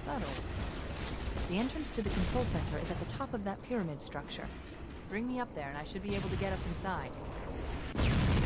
Subtle. The entrance to the control center is at the top of that pyramid structure. Bring me up there and I should be able to get us inside.